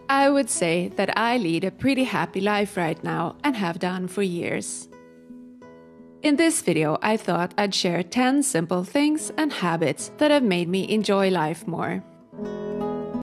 I would say that I lead a pretty happy life right now and have done for years. In this video, I thought I'd share 10 simple things and habits that have made me enjoy life more.